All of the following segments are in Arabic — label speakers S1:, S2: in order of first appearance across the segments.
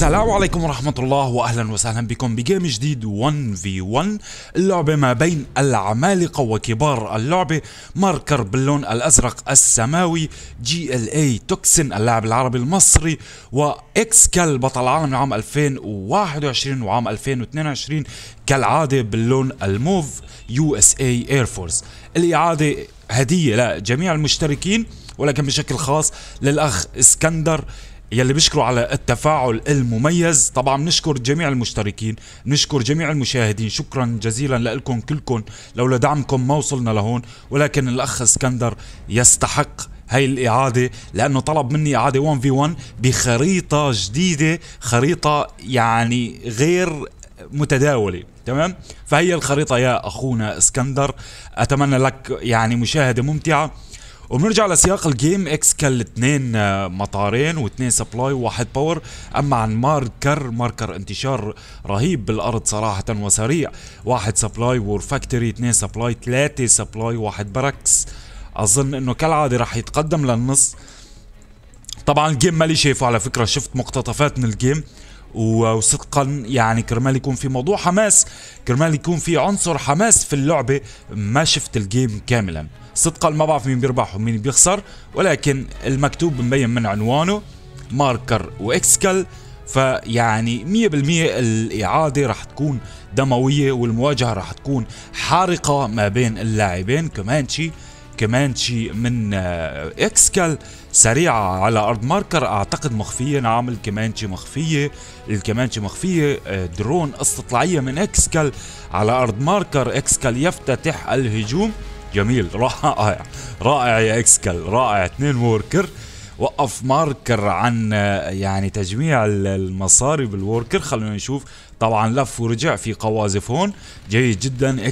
S1: السلام عليكم ورحمة الله واهلا وسهلا بكم بجيم جديد 1v1. اللعبة ما بين العمالقة وكبار اللعبة. ماركر باللون الازرق السماوي، GLA توكسين اللاعب العربي المصري، واكسكال بطل العالم عام 2021 وعام 2022 كالعادة باللون الموف USA Air Force. الإعادة هدية لجميع المشتركين، ولكن بشكل خاص للأخ اسكندر يلي بيشكروا على التفاعل المميز. طبعا بنشكر جميع المشتركين، بنشكر جميع المشاهدين، شكرا جزيلا لكم كلكم، لولا دعمكم ما وصلنا لهون. ولكن الأخ اسكندر يستحق هاي الإعادة لأنه طلب مني إعادة 1v1 بخريطة جديدة، خريطة يعني غير متداولة. تمام، فهي الخريطة يا أخونا اسكندر. أتمنى لك يعني مشاهدة ممتعة. وبنرجع لسياق الجيم. اكسكال 2 مطارين و2 سبلاي و1 باور. اما عن ماركر انتشار رهيب بالارض صراحة وسريع. 1 سبلاي، وور فاكتوري 2 سبلاي، 3 سبلاي، 1 بركس. اظن انه كالعادة راح يتقدم للنص. طبعا الجيم مالي شايفه على فكرة، شفت مقتطفات من الجيم وصدقا يعني كرمال يكون في موضوع حماس، كرمال يكون في عنصر حماس في اللعبة، ما شفت الجيم كاملا. صدقا ما بعرف مين بيربح ومين بيخسر، ولكن المكتوب مبين من عنوانه ماركر واكسكال، فيعني 100% الإعادة راح تكون دموية والمواجهة راح تكون حارقة ما بين اللاعبين. كمانشي من اكسكال سريعة على أرض ماركر، أعتقد مخفية. نعم الكمانشي مخفية. درون استطلاعية من اكسكال على أرض ماركر. اكسكال يفتتح الهجوم. جميل، رائع يا اكسكال، رائع. 2 ووركر. وقف ماركر عن يعني تجميع المصاري بالوركر. خلونا نشوف. طبعا لف ورجع في قواذف هون. جيد جدا.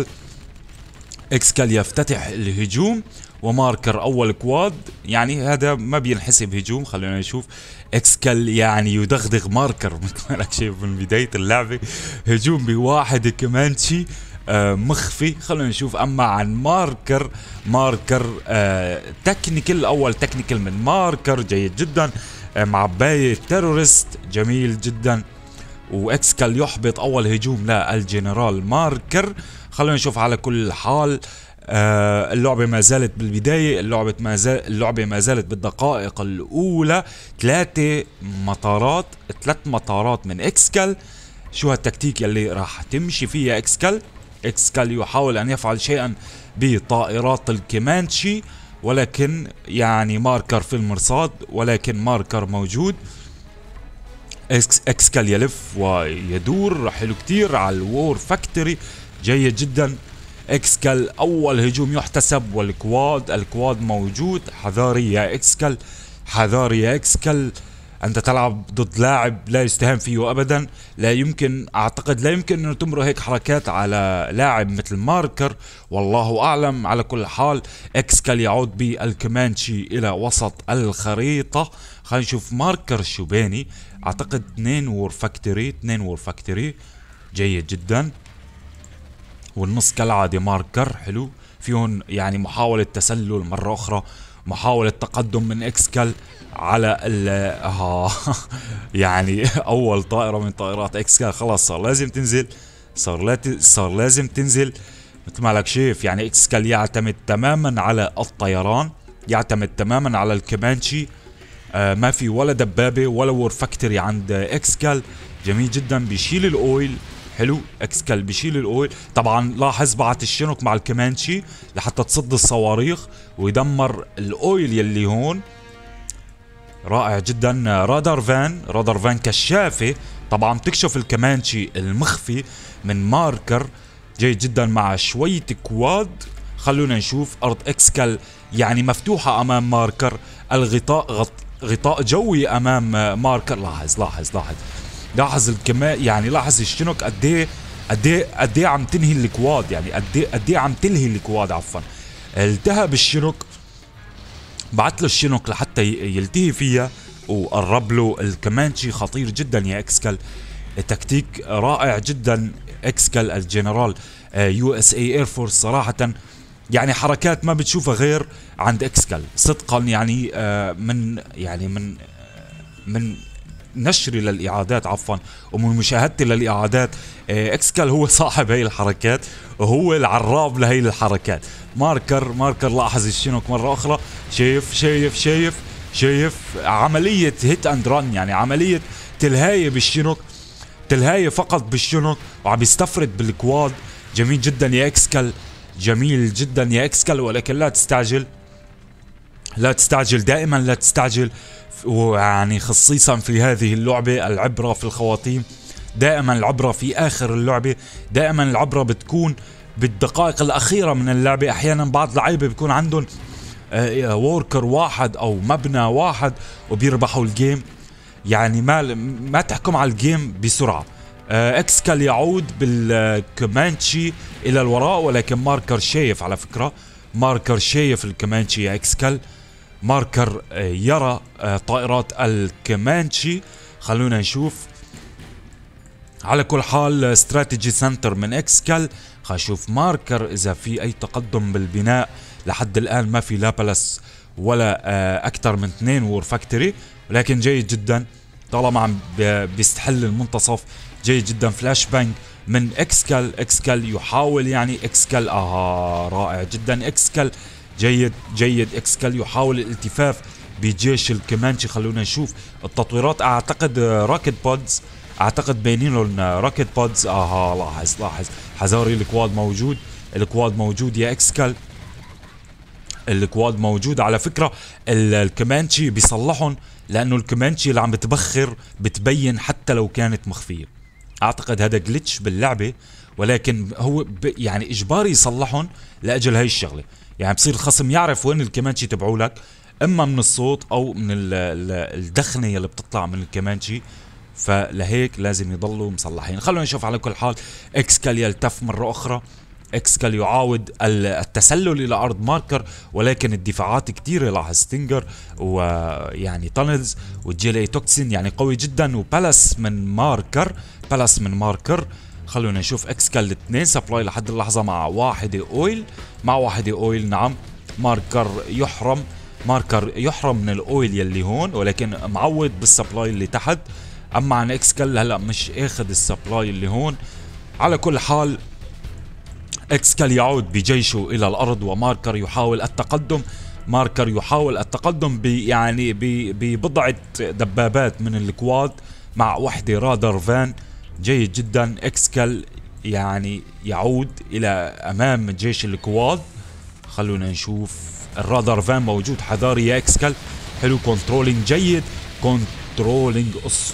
S1: اكسكال يفتتح الهجوم، وماركر اول كواد، يعني هذا ما بينحسب هجوم. خلونا نشوف. اكسكال يعني يدغدغ ماركر مثل ما لك شايف من بداية اللعبة. هجوم بواحد كمانشي مخفي. خلونا نشوف. اما عن ماركر تكنيكال، اول تكنيكال من ماركر جيد جدا. معباية تيرورست جميل جدا. واكسكال يحبط اول هجوم للجنرال ماركر. خلونا نشوف. على كل حال اللعبة ما زالت بالبداية، اللعبة ما زالت بالدقائق الأولى. 3 مطارات من اكسكال. شو هالتكتيك اللي راح تمشي فيها اكسكال؟ اكسكال يحاول ان يفعل شيئا بطائرات الكمانشي، ولكن يعني ماركر في المرصاد، ولكن ماركر موجود. اكسكال يلف ويدور حلو كتير على الوور فاكتوري. جيد جدا. اكسكال اول هجوم يحتسب، والكواد موجود. حذاري يا اكسكال، انت تلعب ضد لاعب لا يستهان فيه ابدا. اعتقد لا يمكن انه تمر هيك حركات على لاعب مثل ماركر، والله اعلم. على كل حال اكسكال يعود بالكمانشي الى وسط الخريطة. خلينا نشوف ماركر شو باني. اعتقد 2 وور فاكتوري. جيد جدا. والنص كالعادة ماركر حلو فيهم، يعني محاولة تسلل مرة اخرى، محاولة تقدم من اكسكال على يعني اول طائرة من طائرات اكسكال خلاص صار لازم تنزل. مثل ما لك شايف يعني اكسكال يعتمد تماما على الطيران، يعتمد تماما على الكمانشي. ما في ولا دبابة ولا وور فاكتوري عند اكسكال. جميل جدا. بيشيل الاويل. حلو. اكسكال بيشيل الاويل. طبعا لاحظ بعت الشنك مع الكمانشي لحتى تصد الصواريخ ويدمر الاويل يلي هون. رائع جدا. رادار فان كشافة طبعا بتكشف الكمانشي المخفي من ماركر. جيد جدا مع شوية كواد. خلونا نشوف. ارض اكسكال يعني مفتوحة امام ماركر. غطاء جوي امام ماركر. لاحظ يعني لاحظ الشنك قد ايه عم تنهي الكواد، يعني قد ايه عم تلهي الكواد عفوا. التهب الشنك، بعت له الشنك لحتى يلتهي فيها وقرب له الكمانشي. خطير جدا يا اكسكال، تكتيك رائع جدا. اكسكال الجنرال USA Air Force صراحة يعني حركات ما بتشوفها غير عند اكسكال صدقا. يعني من نشري للاعادات عفوا ومن مشاهدتي للاعادات، اكسكال هو صاحب هي الحركات وهو العراب لهي الحركات. ماركر لاحظ الشنوك مره اخرى، شايف عمليه هيت اند رن، يعني عمليه تلهايه بالشنوك، تلهايه فقط بالشنوك، وعم يستفرد بالكواد. جميل جدا يا اكسكال، جميل جدا يا اكسكال، ولكن لا تستعجل، لا تستعجل، دائما لا تستعجل، ويعني خصيصا في هذه اللعبة العبرة في الخواتيم، دائما العبرة في آخر اللعبة، دائما العبرة بتكون بالدقائق الأخيرة من اللعبة. أحيانا بعض اللعيبة بيكون عندهم ووركر واحد أو مبنى واحد وبيربحوا الجيم، يعني ما تحكم على الجيم بسرعة. اكسكال يعود بالكمانشي إلى الوراء، ولكن ماركر شايف، على فكرة ماركر شايف الكمانشي يا اكسكال، ماركر يرى طائرات الكمانشي. خلونا نشوف. على كل حال استراتيجي سنتر من اكسكال. خلينا نشوف ماركر اذا في اي تقدم بالبناء. لحد الان ما في لا بالاس ولا اكثر من 2 وور فاكتوري، ولكن جيد جدا طالما عم بيستحل المنتصف. جيد جدا فلاش بانج من اكسكال يحاول، يعني اكسكال رائع جدا اكسكال، جيد اكسكال يحاول الالتفاف بجيش الكمانشي. خلونا نشوف التطويرات. اعتقد راكت بودز، اعتقد باينين لهم راكت بودز. لاحظ حذاري، الكواد موجود يا اكسكال، الكواد موجود. على فكرة الكمانشي بيصلحهم، لانه الكمانشي اللي عم بتبخر بتبين حتى لو كانت مخفية. اعتقد هذا جلitch باللعبة، ولكن هو يعني اجباري يصلحهم لاجل هاي الشغلة. يعني بصير الخصم يعرف وين الكمانشي تبعوا لك، اما من الصوت او من الدخنة اللي بتطلع من الكمانشي، فلهيك لازم يضلوا مصلحين. خلونا نشوف. على كل حال اكسكال يلتف مرة اخرى، اكسكال يعاود التسلل الى ارض ماركر، ولكن الدفاعات كثيرة. لاحظ ستينجر ويعني تانلز وجيلي توكسين يعني قوي جدا، وبالاس من ماركر. خلونا نشوف اكسكال الاثنين سبلاي لحد اللحظة مع واحدة اويل. نعم ماركر يحرم من الاويل يلي هون، ولكن معود بالسبلاي اللي تحت. اما عن اكسكال هلا مش اخذ السبلاي اللي هون. على كل حال اكسكال يعود بجيشه الى الارض، وماركر يحاول التقدم يعني ببضعة دبابات من الكواد مع وحدة رادر فان. جيد جدا اكسكال يعني يعود الى امام جيش الكواد. خلونا نشوف الرادر فان موجود، حذاري يا اكسكال. حلو كنترولينج جيد، كنترولينج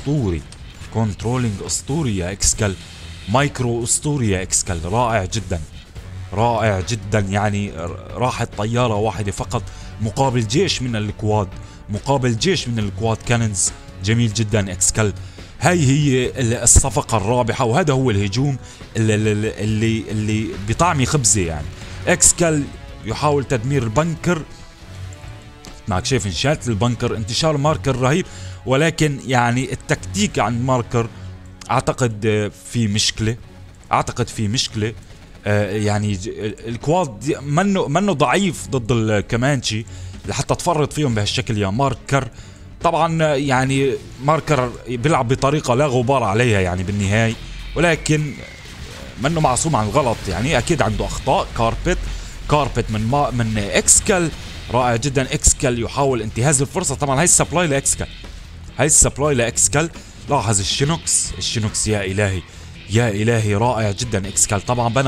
S1: اسطوري يا اكسكال، مايكرو اسطوري يا اكسكال، رائع جدا. يعني راحت طيارة واحدة فقط مقابل جيش من الكواد كانونز. جميل جدا اكسكال. هاي هي الصفقة الرابحة، وهذا هو الهجوم اللي بطعم خبزة. يعني اكسكال يحاول تدمير البنكر، معك شايف انشات البنكر، انتشار ماركر رهيب، ولكن يعني التكتيك عند ماركر اعتقد في مشكلة. يعني الكواد منه ضعيف ضد الكمانشي لحتى تفرط فيهم بهالشكل يا ماركر. طبعا يعني ماركر بيلعب بطريقة لا غبار عليها يعني بالنهاية، ولكن منه معصوم عن الغلط، يعني اكيد عنده اخطاء. كاربت من اكسكال، رائع جدا اكسكال يحاول انتهاز الفرصة. طبعا هاي السبلاي لاكسكال. لاحظ الشينوكس يا الهي رائع جدا اكسكال. طبعا بنى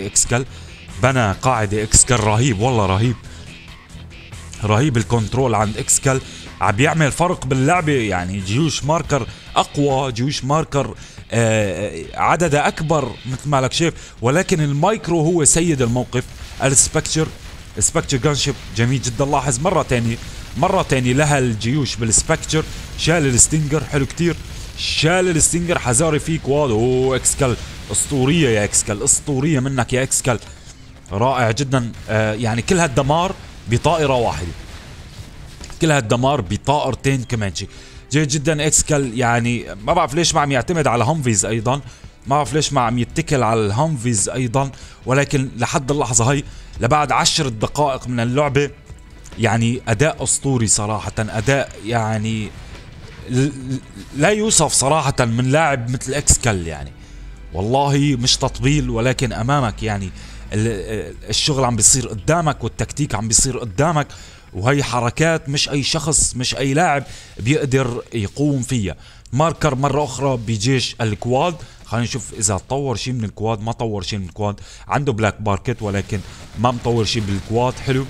S1: قاعدة اكسكال رهيب، والله رهيب الكنترول عند اكسكال، عم بيعمل فرق باللعبة. يعني جيوش ماركر اقوى، جيوش ماركر عددها اكبر مثل ما لك شايف، ولكن المايكرو هو سيد الموقف. السبكتشر جانشيب جميل جدا. لاحظ مرة تانية لها الجيوش بالسبكتشر. شال الستينجر، حلو كتير، شال الستينجر. حذاري فيك واو. اكسكال اسطورية يا اكسكال، اسطورية منك يا اكسكال، رائع جدا. يعني كل هالدمار بطائرة واحدة، كل هالدمار بطائرتين كمانشي. جيد جدا اكسكال. يعني ما بعرف ليش ما عم يعتمد على هامفيز ايضا، ما بعرف ليش ما عم يتكل على الهامفيز ايضا، ولكن لحد اللحظة هي لبعد 10 دقائق من اللعبة يعني اداء اسطوري صراحة، اداء يعني لا يوصف صراحة من لاعب مثل اكسكال يعني. والله مش تطبيل، ولكن امامك يعني الشغل عم بيصير قدامك والتكتيك عم بيصير قدامك، وهي حركات مش اي شخص مش اي لاعب بيقدر يقوم فيها. ماركر مرة اخرى بجيش الكواد، خلينا نشوف اذا طور شيء من الكواد. ما طور شيء من الكواد، عنده بلاك ماركت ولكن ما مطور شيء بالكواد. حلو.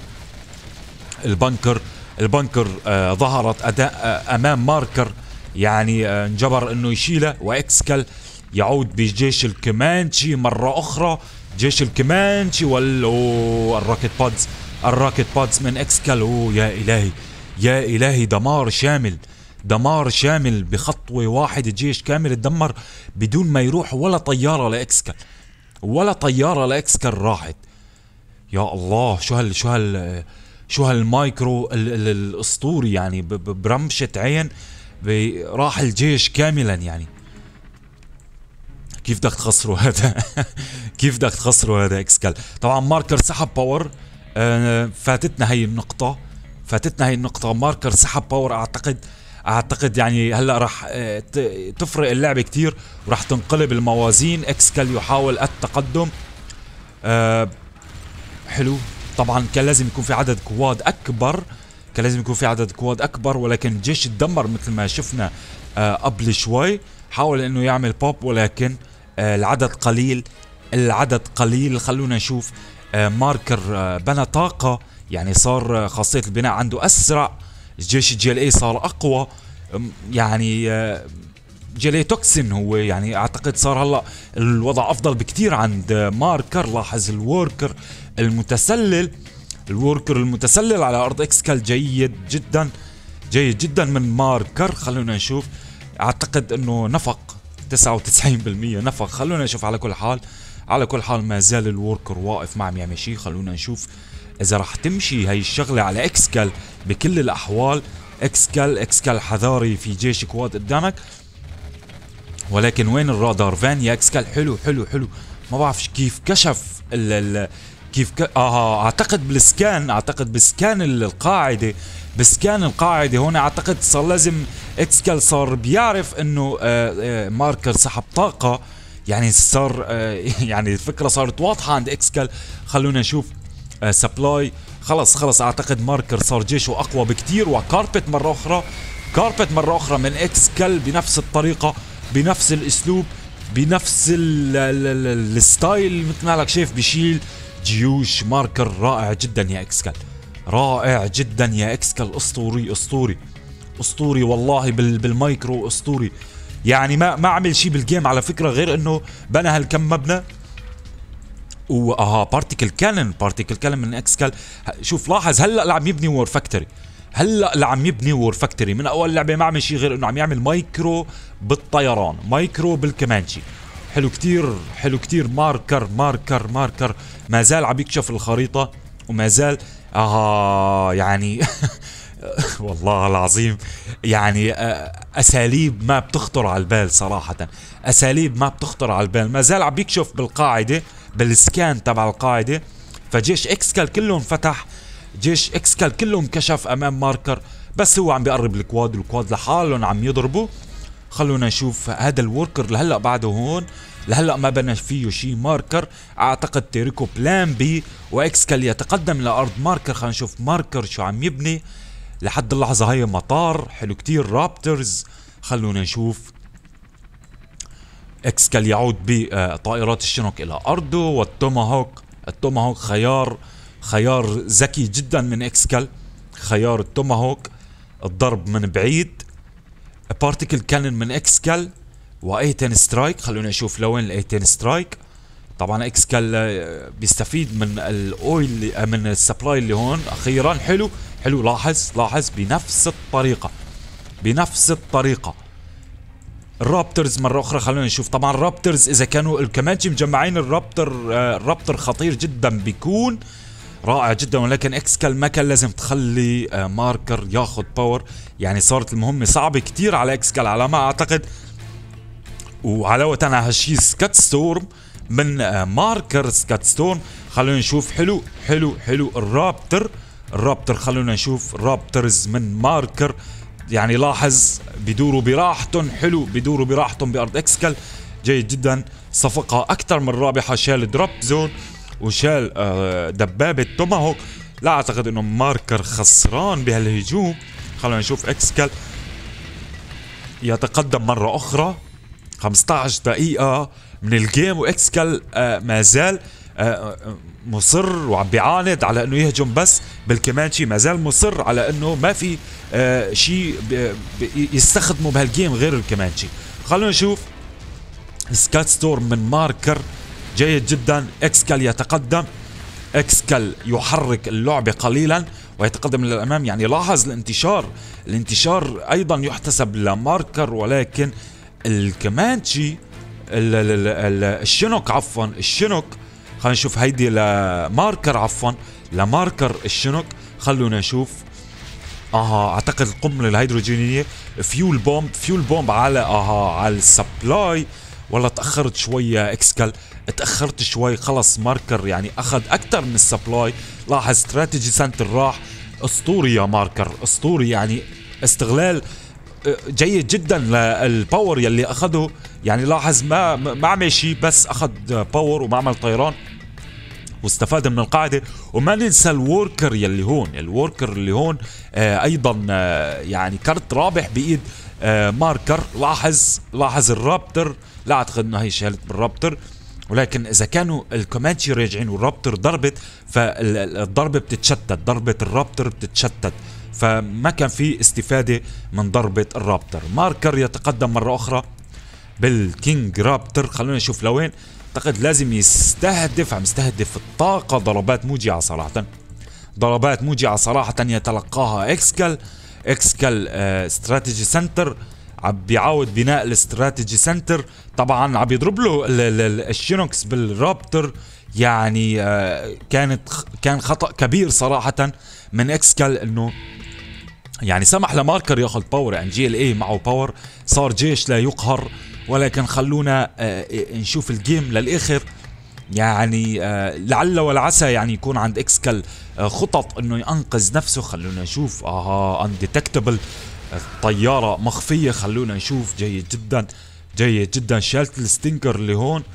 S1: البنكر ظهرت اداء امام ماركر، يعني انجبر انه يشيله. واكسكال يعود بجيش الكمانشي مرة اخرى، جيش الكمانشي الراكت بادز من اكسكال. يا الهي يا الهي، دمار شامل، دمار شامل بخطوة واحدة. جيش كامل اتدمر بدون ما يروح ولا طيارة لإكسكال، ولا طيارة لإكسكال راحت. يا الله، شو هالمايكرو الاسطوري يعني، برمشة عين راح الجيش كاملا يعني. كيف بدك تخسروا هذا؟ كيف بدك تخسروا هذا اكسكال؟ طبعا ماركر سحب باور. فاتتنا هي النقطة. ماركر سحب باور. اعتقد يعني هلا راح تفرق اللعبة كتير وراح تنقلب الموازين. اكسكال يحاول التقدم. حلو. طبعا كان لازم يكون في عدد كواد اكبر، ولكن الجيش تدمر مثل ما شفنا قبل شوي. حاول انه يعمل بوب ولكن العدد قليل. خلونا نشوف. ماركر بنى طاقة، يعني صار خاصية البناء عنده اسرع. جيش جي ال اي صار اقوى، يعني جي ال اي توكسين هو، يعني اعتقد صار هلا الوضع افضل بكتير عند ماركر. لاحظ الوركر المتسلل على ارض اكسكال جيد جدا من ماركر. خلونا نشوف. اعتقد انه نفق 99% نفق. خلونا نشوف. على كل حال ما زال الوركر واقف ما عم يعمل شيء. خلونا نشوف اذا راح تمشي هي الشغلة على اكسكال بكل الاحوال. اكسكال حذاري في جيش كواد قدامك، ولكن وين الرادار فان يا اكسكال؟ حلو. ما بعرف كيف كشف اعتقد بسكان القاعدة. هون اعتقد صار لازم اكسكال صار بيعرف انه ماركر سحب طاقة، يعني صار يعني الفكرة صارت واضحة عند اكسكال. خلونا نشوف. سبلاي خلص اعتقد ماركر صار جيشه اقوى بكتير. وكاربت مرة اخرى من اكسكال بنفس الطريقة، بنفس الاسلوب، بنفس الستايل، مثل ما لك شايف بيشيل جيوش ماركر. رائع جدا يا اكسكال. اسطوري والله. بالمايكرو اسطوري يعني. ما عمل شيء بالجيم على فكرة غير انه بنى هالكم مبنى. بارتيكل كانن من اكسكال. شوف لاحظ هلا اللي عم يبني وور فاكتوري. من اول لعبة ما عمل شيء غير انه عم يعمل مايكرو بالطيران، مايكرو بالكمانشي. حلو كتير. ماركر ما زال عم يكشف الخريطة، وما زال يعني والله العظيم يعني اساليب ما بتخطر على البال صراحة. ما زال عم يكشف بالقاعدة، بالسكان تبع القاعدة. فجيش اكسكال كله انفتح، جيش اكسكال كله انكشف امام ماركر، بس هو عم بيقرب الكواد لحالهم عم يضربوا. خلونا نشوف. هذا الوركر لهلا بعده هون، لهلا ما بنى فيه شيء. ماركر اعتقد تركه بلان بي، واكسكال يتقدم لارض ماركر. خلينا نشوف ماركر شو عم يبني لحد اللحظة. هاي مطار حلو كتير، رابترز. خلونا نشوف. اكسكال يعود بطائرات الشنوك الى ارضه، والتوماهوك خيار ذكي جدا من اكسكال. خيار التوماهوك، الضرب من بعيد. بارتيكل كانن من اكسكال، وايتن سترايك. خلونا نشوف لوين الايتن سترايك. طبعا اكسكال بيستفيد من الاويل، من السبلاي اللي هون اخيرا. حلو. لاحظ بنفس الطريقة. الرابترز مرة اخرى. خلونا نشوف. طبعا الرابترز اذا كانوا الكمانشي مجمعين، الرابتر خطير جدا، بيكون رائع جدا. ولكن اكسكال ما كان لازم تخلي ماركر ياخذ باور، يعني صارت المهمة صعبة كتير على اكسكال على ما اعتقد. وعلاوة على هالشي سكات ستورم من ماركر. خلونا نشوف. حلو الرابتر. خلونا نشوف. رابترز من ماركر يعني لاحظ بدوروا براحتهم، حلو بدوروا براحتهم بارض اكسكال، جيد جدا. صفقة اكثر من رابحة، شال دروب زون وشال دبابة توماهوك. لا اعتقد انه ماركر خسران بهالهجوم. خلونا نشوف اكسكال يتقدم مرة اخرى. 15 دقيقة من الجيم واكسكال ما زال مصر وعم بيعاند على انه يهجم بس بالكمانشي، ما زال مصر على انه ما في شيء يستخدمه بهالجيم غير الكمانشي. خلونا نشوف سكات ستورم من ماركر، جيد جدا. اكسكال يتقدم، اكسكال يحرك اللعبة قليلا ويتقدم للامام. يعني لاحظ الانتشار ايضا يحتسب لماركر، ولكن الكمانشي الشنوك عفوا الشنوك، خلينا نشوف هيدي لماركر عفوا لماركر الشنوك. خلونا نشوف اعتقد القنبله الهيدروجينيه فيول بومب على على السبلاي. والله تاخرت شويه اكسكال، تاخرت شوي. خلص ماركر يعني اخذ اكثر من السبلاي. لاحظ استراتيجي سنتر راح، اسطوري يا ماركر، اسطوري. يعني استغلال جيد جدا للباور يلي اخذه. يعني لاحظ ما عمل شيء، بس اخذ باور وما عمل طيران واستفاد من القاعده. وما ننسى الوركر يلي هون، الوركر اللي هون ايضا يعني كرت رابح بايد ماركر. لاحظ الرابتر، لا اعتقد انه هي شالت بالرابتر، ولكن اذا كانوا الكومانشي راجعين والرابتر ضربت فالضربه بتتشتت، ضربه الرابتر بتتشتت، فما كان في استفاده من ضربه الرابتر. ماركر يتقدم مره اخرى بالكينج رابتر. خلونا نشوف لوين. اعتقد لازم يستهدف، عم يستهدف الطاقه. ضربات موجعه صراحه، ضربات موجعه صراحه يتلقاها اكسكال. استراتيجي سنتر عم بيعاود بناء الاستراتيجي سنتر. طبعا عم يضرب له الشينوكس بالرابتر. يعني كان خطأ كبير صراحة من اكسكال انه يعني سمح لماركر ياخذ باور. يعني جي ال اي معه باور، صار جيش لا يقهر. ولكن خلونا نشوف الجيم للاخر. يعني لعل والعسى يعني يكون عند اكسكال خطط انه ينقذ نفسه. خلونا نشوف انديتكتبل، طيارة مخفية. خلونا نشوف، جيد جدا جيد جدا. شالت الستينكر اللي هون.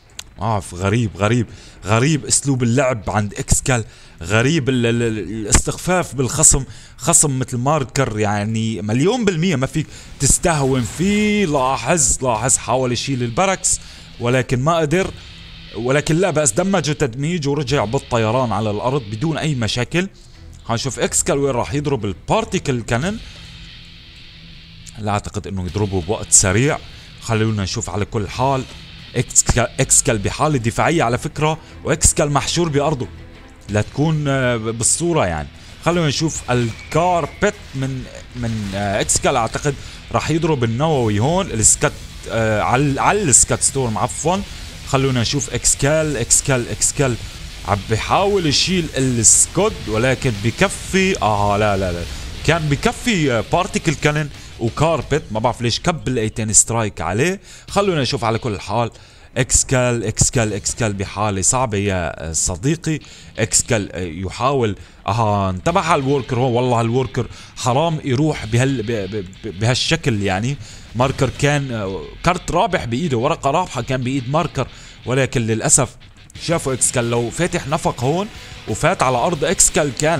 S1: غريب اسلوب اللعب عند اكسكال، غريب الاستخفاف بالخصم. خصم مثل ماركر يعني 100% ما فيك تستهون فيه. لاحظ حاول يشيل البركس ولكن ما قدر، ولكن لا بأس دمجه تدميج ورجع بالطيران على الارض بدون اي مشاكل. هنشوف اكسكال وين راح يضرب البارتيكل كانن. لا اعتقد انه يضربه بوقت سريع. خلونا نشوف. على كل حال اكسكال بحالة دفاعية على فكرة، واكسكال محشور بأرضه لا تكون بالصورة. يعني خلونا نشوف الكاربت من اكسكال. اعتقد راح يضرب النووي هون السكات على السكات ستورم عفوا. خلونا نشوف اكسكال عم بيحاول يشيل السكود، ولكن بكفي لا كان بكفي بارتيكل كانن وكاربت. ما بعرف ليش كب الايتين سترايك عليه. خلونا نشوف. على كل حال اكسكال بحاله صعبه يا صديقي. اكسكال يحاول انتبه على الوركر هون. والله الوركر حرام يروح بهالشكل. يعني ماركر كان كارت رابح بايده، ورقه رابحه كان بايد ماركر، ولكن للاسف شافوا اكسكال لو فاتح نفق هون وفات على ارض اكسكال كان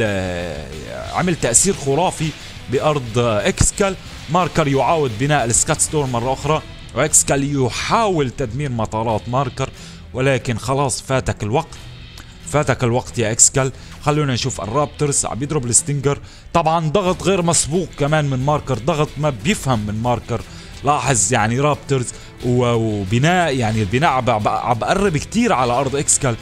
S1: عمل تاثير خرافي بارض اكسكال. ماركر يعاود بناء السكات ستورم مره اخرى، واكسكال يحاول تدمير مطارات ماركر، ولكن خلاص فاتك الوقت يا اكسكال. خلونا نشوف الرابترز عم يضرب الستينجر. طبعا ضغط غير مسبوق كمان من ماركر، ضغط ما بيفهم من ماركر. لاحظ يعني رابترز وبناء، يعني البناء عم بقرب كتير على ارض اكسكال.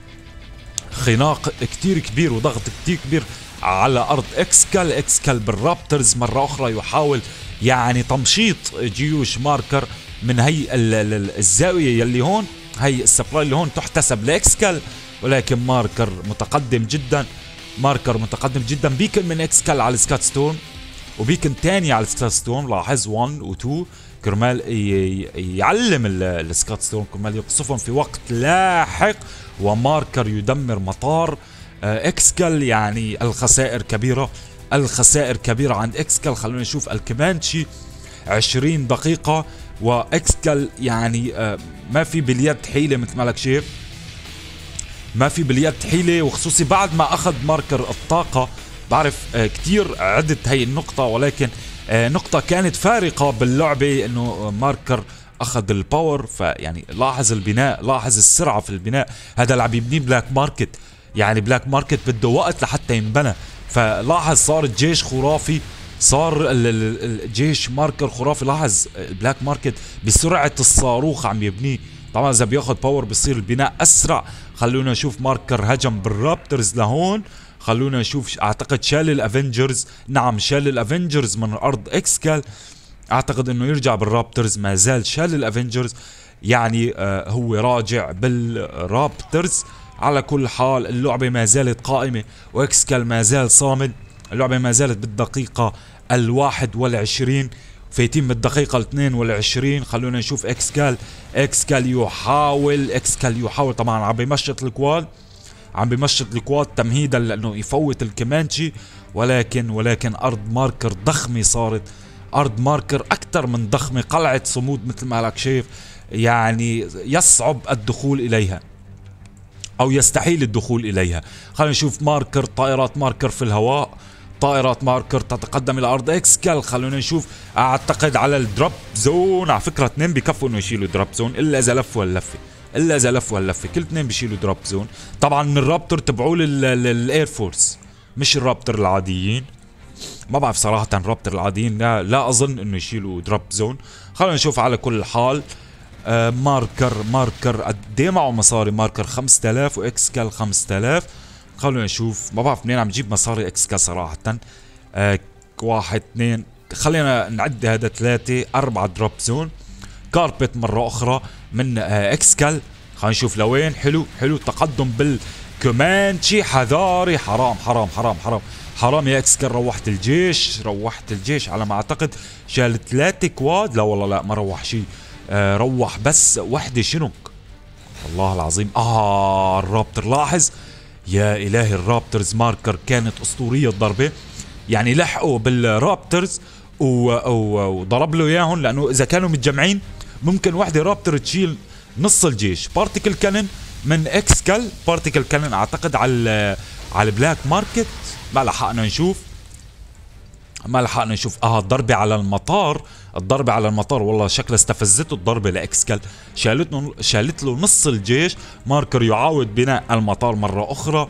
S1: خناق كتير كبير وضغط كتير كبير على ارض اكسكال بالرابترز. مرة اخرى يحاول يعني تمشيط جيوش ماركر من هي الزاوية يلي هون. هي السبلاي اللي هون تحتسب لاكسكال، ولكن ماركر متقدم جدا. بيكن من اكسكال على السكات ستورم، وبيكن تاني على السكات ستورم. لاحظ 1 و 2 كرمال يعلم السكات ستورم، كرمال يقصفهم في وقت لاحق. وماركر يدمر مطار اكسكال. يعني الخسائر كبيرة، الخسائر كبيرة عند اكسكال. خلونا نشوف الكمانشي 20 دقيقة، واكسكال يعني ما في باليد حيلة مثل ما لك شايف، ما في باليد حيلة، وخصوصي بعد ما اخذ ماركر الطاقة. بعرف كتير عدت هي النقطة، ولكن نقطة كانت فارقة باللعبة انه ماركر اخذ الباور. فيعني لاحظ البناء، لاحظ السرعة في البناء. هذا اللي عم يبنيه بلاك ماركت، يعني بلاك ماركت بده وقت لحتى ينبنى. فلاحظ صار الجيش خرافي، صار الجيش ماركر خرافي. لاحظ البلاك ماركت بسرعة الصاروخ عم يبنيه. طبعا اذا بياخذ باور بصير البناء اسرع. خلونا نشوف ماركر هجم بالرابترز لهون. خلونا نشوف، اعتقد شال الافنجرز. نعم شال الافنجرز من ارض اكسكال. اعتقد انه يرجع بالرابترز، ما زال شال الافنجرز، يعني هو راجع بالرابترز. على كل حال اللعبة ما زالت قائمة، واكسكال ما زال صامد. اللعبة ما زالت بالدقيقة 21، فايتين بالدقيقة 22. خلونا نشوف اكسكال يحاول طبعا عم بيمشط الكواد، عم بيمشط الكواد تمهيدا لانه يفوت الكمانشي. ولكن ارض ماركر ضخمة صارت، ارض ماركر اكثر من ضخمة، قلعة صمود مثل ما لك شايف، يعني يصعب الدخول اليها او يستحيل الدخول اليها. خلينا نشوف ماركر، طائرات ماركر في الهواء، طائرات ماركر تتقدم الى ارض اكسكال. خلونا نشوف، اعتقد على الدروب زون. على فكرة اثنين بكفوا انه يشيلوا دروب زون، الا اذا لفوا اللفة، كل اثنين بيشيلوا دروب زون. طبعا من الرابتر تبعوه للاير فورس، مش الرابتر العاديين. ما بعرف صراحة الرابتر العاديين لا اظن انه يشيلوا دروب زون. خلونا نشوف على كل حال. ماركر قد ايه معه مصاري؟ ماركر 5000 واكسكال 5000. خلونا نشوف، ما بعرف منين عم يجيب مصاري اكسكال صراحة. 1 2، خلينا نعد هذا 3 4 دروب زون. كاربت مرة اخرى من اكسكال. خلينا نشوف لوين. حلو التقدم بالكومانشي. حذاري، حرام يا اكسكال. روحت الجيش على ما اعتقد. شال 3 كواد. لا والله لا، ما روح شيء، روح بس وحده شنك. والله العظيم الرابتر. لاحظ يا الهي، الرابترز ماركر كانت اسطورية الضربة، يعني لحقوا بالرابترز وضرب له اياهم، لانه اذا كانوا متجمعين ممكن وحده رابتر تشيل نص الجيش. بارتيكل كانن من اكسكال، بارتيكل كانن اعتقد على البلاك ماركت. ما لحقنا نشوف. الضربة على المطار، والله شكلها استفزته الضربة لاكسكال، شالت له نص الجيش. ماركر يعاود بناء المطار مرة اخرى.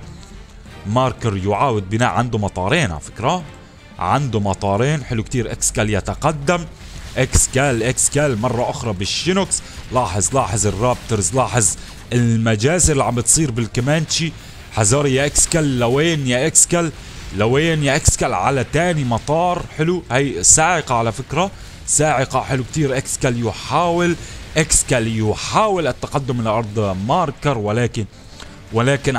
S1: عنده مطارين على فكرة، عنده مطارين. حلو كتير. اكسكال يتقدم. اكسكال مرة اخرى بالشينوكس. لاحظ الرابترز، لاحظ المجازر اللي عم بتصير بالكمانشي. حذاري يا اكسكال، لوين يا اكسكال؟ على تاني مطار. حلو، هي صاعقة على فكرة، صاعقة. حلو كتير. اكسكال يحاول التقدم الى ارض ماركر، ولكن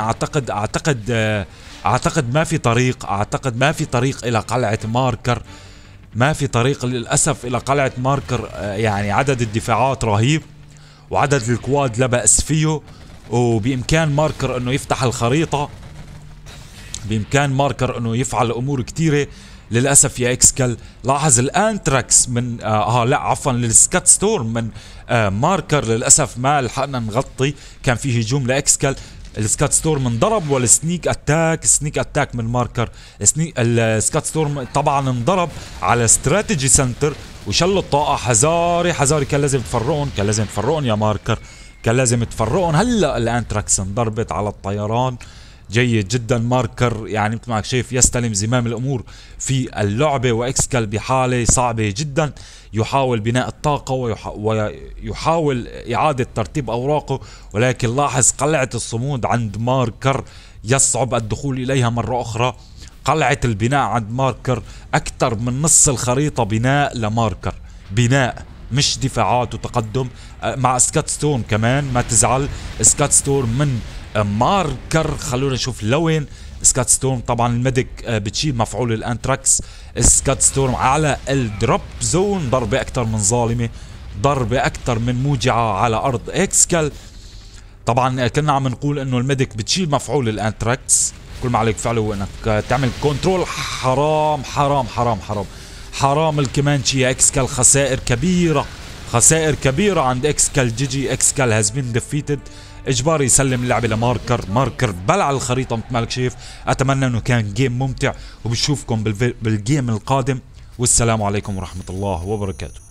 S1: اعتقد ما في طريق الى قلعة ماركر. ما في طريق للأسف إلى قلعة ماركر. يعني عدد الدفاعات رهيب، وعدد الكواد لا بأس فيه، وبإمكان ماركر أنه يفتح الخريطة، بإمكان ماركر أنه يفعل أمور كتيرة. للأسف يا إكسكال. لاحظ الأنتراكس من لا عفوا للسكات ستورم من ماركر. للأسف ما لحقنا نغطي، كان في هجوم لإكسكال. السكات ستورم انضرب، والسنيك اتاك من ماركر. السكات ستورم طبعا انضرب على استراتيجي سنتر وشل الطاقة. حذاري كان لازم تفرقون يا ماركر، كان لازم تفرقون. هلا الانتراكس انضربت على الطيران. جيد جدا. ماركر يعني مثل ما شايف يستلم زمام الامور في اللعبة، واكسكال بحالة صعبة جدا. يحاول بناء الطاقة ويحاول اعادة ترتيب اوراقه، ولكن لاحظ قلعة الصمود عند ماركر يصعب الدخول اليها مرة اخرى. قلعة البناء عند ماركر اكثر من نص الخريطة بناء لماركر، بناء مش دفاعات وتقدم. مع سكات ستورم كمان، ما تزعل. سكات ستورم من ماركر. خلونا نشوف لوين سكات ستورم. طبعا الميديك بتشيل مفعول الانتراكس. سكات ستورم على الدروب زون. ضربة اكثر من ظالمة، ضربة اكثر من موجعة على ارض اكسكال. طبعا كنا عم نقول انه الميديك بتشيل مفعول الانتراكس، كل ما عليك فعله هو انك تعمل كنترول. حرام حرام حرام حرام حرام الكمانشي. اكسكال خسائر كبيرة، خسائر كبيرة عند اكسكال. جي اكسكال هاز بين ديفيتد. اجباري يسلم اللعبة لماركر. ماركر بلع الخريطة مثل ما لك شايف. اتمنى انه كان جيم ممتع، وبشوفكم بالجيم القادم، والسلام عليكم ورحمة الله وبركاته.